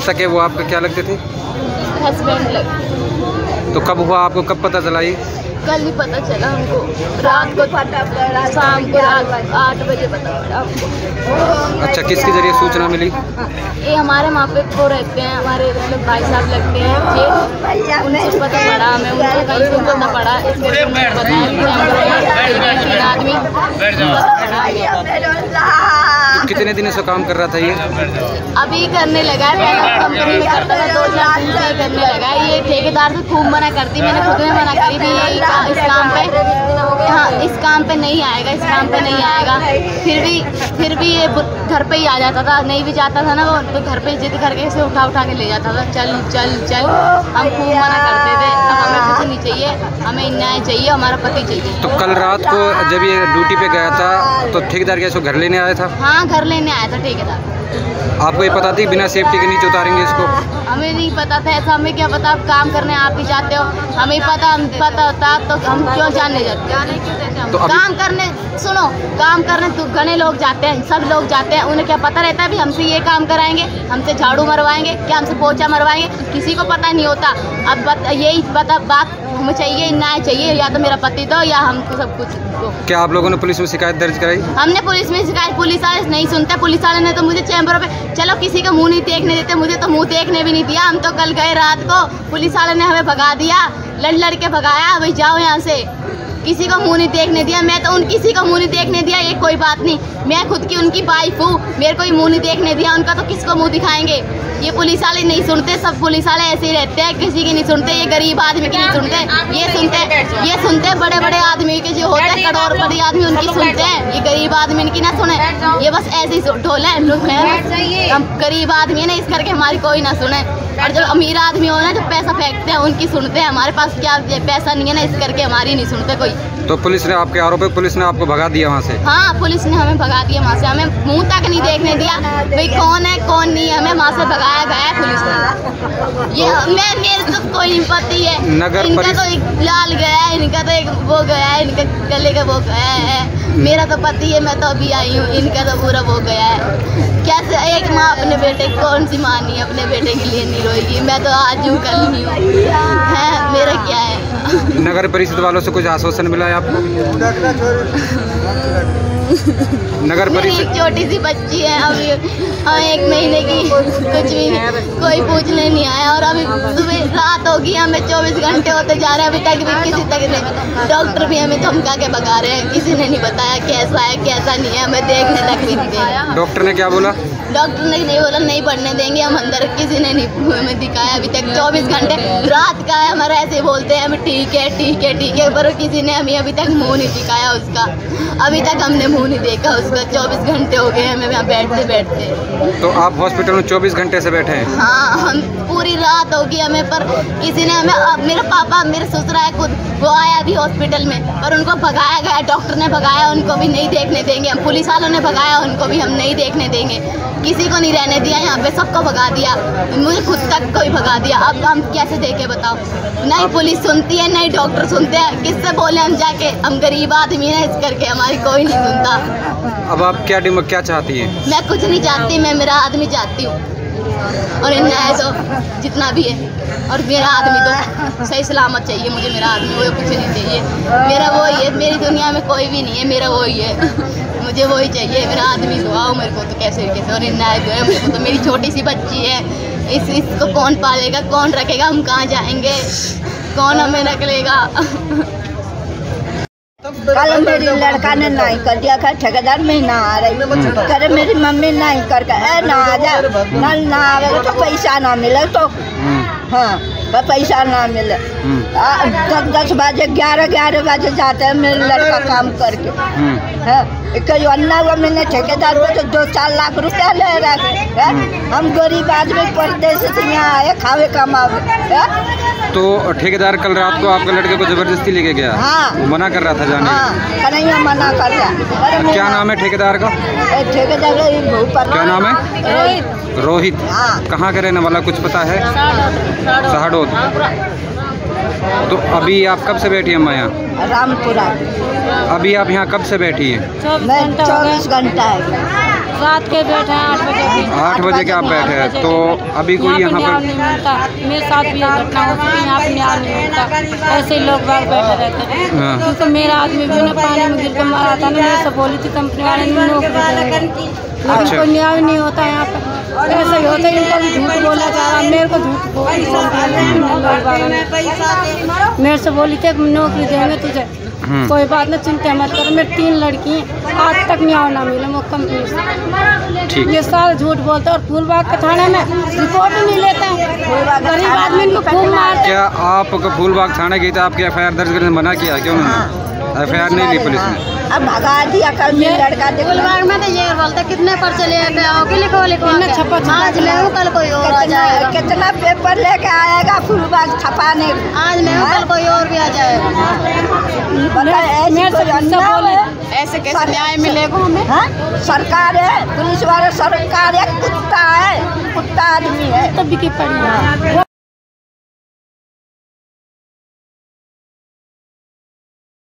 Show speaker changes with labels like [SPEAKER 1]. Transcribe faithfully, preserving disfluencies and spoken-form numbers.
[SPEAKER 1] सके वो आपका क्या लगते थे?
[SPEAKER 2] हस्बैंड लगते।
[SPEAKER 1] तो कब हुआ आपको, कब पता चला ये?
[SPEAKER 2] कल ही पता चला हमको, रात को पता पड़ा, शाम को रात आठ बजे पता पड़ा हमको।
[SPEAKER 1] अच्छा, किसके जरिए सूचना मिली?
[SPEAKER 2] ये हमारे वहाँ पे वो रहते हैं, हमारे मतलब भाई साहब लगते हैं, ये उनसे पता पड़ा हमें, उनको कहीं से पता पड़ा, इसलिए तीन आदमी
[SPEAKER 1] तो कितने दिनों से काम कर रहा था ये?
[SPEAKER 2] अभी करने लगा है, पहले कंपनी में करता था, दो चार दिन से करने लगा है। ये ठेकेदार से खूब मना करती, मैंने खुद में मना करी भी ये इस काम पे, हाँ इस काम पे नहीं आएगा, इस काम पे नहीं आएगा। फिर भी फिर भी ये घर पे ही आ जाता था, नहीं भी जाता था ना वो, तो घर पे जिद करके इसे उठा उठा के ले जाता था, चल चल चल। हम खूब मना करते थे, अब हमें कुछ नहीं चाहिए, हमें न्याय चाहिए, हमारा पति चाहिए।
[SPEAKER 1] तो कल रात को जब ये ड्यूटी पे गया था तो ठेकेदार क्या इसको घर लेने आया था?
[SPEAKER 2] हाँ घर लेने आया था ठेकेदार।
[SPEAKER 1] आपको ये पता थी बिना सेफ्टी के नीचे उतारेंगे इसको?
[SPEAKER 2] हमें नहीं पता था ऐसा, हमें क्या पता, आप काम करने आप ही जाते हो, हमें पता हम पता होता तो हम क्यों जानने जाते? तो काम करने सुनो, काम करने तो घने लोग जाते हैं, सब लोग जाते हैं, उन्हें क्या पता रहता है भी हमसे ये काम कराएंगे, हमसे झाड़ू मरवाएंगे, क्या हमसे पोछा मरवाएंगे? किसी को पता नहीं होता। अब यही पता बात हमें चाहिए, न्याय चाहिए, या तो मेरा पति दो या हमको सब कुछ दो।
[SPEAKER 1] क्या आप लोगों ने पुलिस में शिकायत दर्ज कराई?
[SPEAKER 2] हमने पुलिस में शिकायत, पुलिस वाले नहीं सुनते, पुलिस वाले ने तो मुझे चैम्बरों पे, चलो किसी का मुंह नहीं देखने देते, मुझे तो मुंह देखने भी नहीं दिया। हम तो कल गए रात को, पुलिस वाले ने हमें भगा दिया, लड़ लड़ के भगाया, भाई जाओ यहाँ से, किसी को मुंह नहीं देखने दिया। मैं तो उन किसी को मुंह नहीं देखने दिया, ये कोई बात नहीं, मैं खुद की उनकी वाइफ हूँ, मेरे को ही मुंह नहीं देखने दिया, उनका तो किसको मुंह दिखाएंगे? ये पुलिस वाले नहीं सुनते, सब पुलिस वाले ऐसे ही रहते हैं, किसी की नहीं सुनते, ये गरीब आदमी की नहीं सुनते, ये सुनते ये सुनते बड़े बड़े आदमी के जो होते हैं करोड़पति आदमी उनकी सुनते हैं, ये गरीब आदमी इनकी ना सुने, ये बस ऐसे ही ढोले हम गरीब आदमी है ना, इस करके हमारी कोई ना सुने। और जो अमीर आदमी हो ना, जो पैसा फेंकते हैं उनकी सुनते हैं, हमारे पास क्या पैसा नहीं है ना, इस करके हमारी नहीं सुनते कोई।
[SPEAKER 1] तो पुलिस ने, आपके आरोप है पुलिस ने आपको भगा दिया वहाँ से?
[SPEAKER 2] हाँ पुलिस ने हमें भगा दिया वहाँ से, हमें मुंह तक नहीं देखने दिया, भाई कौन है कौन नहीं है, हमें वहाँ से भगाया गया पुलिस ने। ये मैं मेरे तो कोई नहीं पति है, इनका तो एक लाल गया है, इनका तो एक वो गया है, इनका गले का वो गया है, मेरा तो पति है, मैं तो अभी आई हूँ, इनका तो पूरा वो गया है। कैसे एक माँ अपने बेटे, कौन सी माँ नहीं अपने बेटे के लिए नहीं रोएगी? मैं तो आज हूँ कल नहीं हूँ, है मेरा क्या है?
[SPEAKER 1] नगर परिषद वालों से कुछ आश्वासन मिला है आपको? नगर परिषद,
[SPEAKER 2] छोटी सी बच्ची है अभी एक महीने की, कुछ भी कोई पूछने नहीं आया, और अभी सुबह रात होगी, हमें चौबीस घंटे होते जा रहे हैं, अभी तक भी किसी तक नहीं, डॉक्टर भी हमें धमका के भगा रहे हैं, किसी ने नहीं बताया कैसा है कैसा नहीं है, हमें देखने तक भी नहीं दिया।
[SPEAKER 1] डॉक्टर ने क्या बोला?
[SPEAKER 2] डॉक्टर ने नहीं बोला नहीं पढ़ने देंगे हम अंदर, किसी ने नहीं हमें दिखाया अभी तक, चौबीस घंटे रात का है हमारा, ऐसे बोलते हैं हम ठीक है ठीक है ठीक है, पर किसी ने हमें अभी तक मुंह नहीं दिखाया उसका, अभी तक हमने मुंह नहीं देखा उसका, चौबीस घंटे हो गए हमें यहाँ बैठते बैठते।
[SPEAKER 1] तो आप हॉस्पिटल में चौबीस घंटे से बैठे हैं?
[SPEAKER 2] हाँ हम पूरी रात होगी हमें, पर किसी ने हमें, मेरे पापा मेरे ससुर है खुद, वो आया भी हॉस्पिटल में, पर उनको भगाया गया, डॉक्टर ने भगाया, उनको भी नहीं देखने देंगे हम, पुलिस वालों ने भगाया, उनको भी हम नहीं देखने देंगे, किसी को नहीं रहने दिया यहाँ पे, सबको भगा दिया, मुझे खुद तक कोई भगा दिया। अब हम कैसे देखे बताओ? नहीं पुलिस सुनती है, नहीं डॉक्टर सुनते हैं, किससे बोले हम जाके? हम गरीब आदमी है, इस करके हमारी कोई नहीं सुनता।
[SPEAKER 1] अब आप क्या डिम क्या चाहती हैं?
[SPEAKER 2] मैं कुछ नहीं चाहती, मैं मेरा आदमी चाहती हूँ, और न्याय तो जितना भी है, और मेरा आदमी तो सही सलामत चाहिए मुझे, मेरा आदमी वो कुछ नहीं चाहिए, मेरा वो ही है, मेरी दुनिया में कोई भी नहीं है, मेरा वो ही है, मुझे वही चाहिए, मेरा आदमी दुआओ मेरे को तो कैसे कैसे, और न्याय दो है मेरे को, तो मेरी छोटी सी बच्ची है, इस इसको कौन पालेगा, कौन रखेगा, हम कहाँ जाएंगे, कौन हमें रख लेगा?
[SPEAKER 3] कल मेरी लड़का ने नहीं कर दिया, कर ठेकेदार में ना आ रही, करे मेरी मम्मी नहीं करके ए ना आ जा, नल ना आवेगा तो पैसा ना मिले, तो हाँ पैसा ना मिले, दस दस बजे ग्यारह ग्यारह बजे जाते हैं मेरे लड़का काम करके, है कई अन्ना वो मैंने ठेकेदार को तो दो चार लाख रुपया ले रहा है, हम गरीब आदमी परदेश से यहाँ आए खावे कमावे।
[SPEAKER 1] तो ठेकेदार कल रात को आपके लड़के को जबरदस्ती लेके गया?
[SPEAKER 3] हाँ।
[SPEAKER 1] वो मना कर रहा था जाने?
[SPEAKER 3] हाँ, कन्हैया मना कर रहा।
[SPEAKER 1] क्या नाम है ठेकेदार का?
[SPEAKER 3] ठेकेदार
[SPEAKER 1] क्या नाम है? रोहित। रोहित।
[SPEAKER 3] हाँ।
[SPEAKER 1] कहाँ का रहने वाला कुछ पता है? सहाडोत। तो अभी आप कब से बैठी हैं अम्मा यहाँ?
[SPEAKER 3] रामपुरा।
[SPEAKER 1] अभी आप यहाँ कब से बैठी हैं?
[SPEAKER 3] मैं चौबीस घंटा है।
[SPEAKER 4] रात के बैठे हैं आठ बजे के।
[SPEAKER 1] आठ बजे के आप बैठे हैं, तो अभी कोई यहाँ
[SPEAKER 4] न्याय
[SPEAKER 1] पर
[SPEAKER 4] नहीं मिलता। मेरे साथ भी ये घटना हो चुकी है, यहाँ पे न्याय नहीं मिलता। ऐसे ही लोग बाग बैठे रहते हैं।
[SPEAKER 1] हाँ।
[SPEAKER 4] क्योंकि मेरा आदमी भी ना पानी में गिर के मारा था ना, मेरे से बोली थी कंपनी वाले ने नौकरी देंगे, लेकिन
[SPEAKER 1] अच्छा।
[SPEAKER 4] कोई न्याय नहीं होता यहाँ पे। ऐसे ही होता है, इनको भी झूठ बोला जा रहा है, मेरे को झूठ बोल मेरे से बोली थी नौकरी देंगे तुझे, कोई बात नहीं, चिंता मत करो। मेरी तीन लड़की हैं, आज तक न्याय ना मिले वो कंपनी से। ये साल झूठ बोलते हैं और फूलबाग के थाने में रिपोर्ट ही नहीं लेते हैं। गरीब आदमी इनको खूब मारते।
[SPEAKER 1] क्या आप फूलबाग थाने गई थी, आपकी एफ आई आर दर्ज करने मना किया क्यों? एफ आई आर नहीं ली पुलिस ने?
[SPEAKER 3] अब भगा दिया कल ये लड़का।
[SPEAKER 2] फूलबाग में तो ये बोलते कितने पर्चे लेके आओगे, लिखो लिखो
[SPEAKER 4] छपा
[SPEAKER 2] आज ले हूँ कल कोई और आ जाएगा।
[SPEAKER 3] कितना पेपर लेके आएगा फूलबाग छपाने?
[SPEAKER 2] आज मैं हूँ कल कोई और भी आ जाएगा। ऐसे कैसे न्याय मिलेगा हमें?
[SPEAKER 3] हाँ? सरकार है, पुलिस वाले सरकार है, कुत्ता है, कुत्ता आदमी है।
[SPEAKER 4] तब भी की पड़ी है।